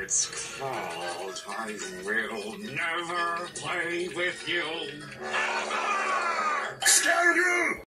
it's called I Will Never Play With You.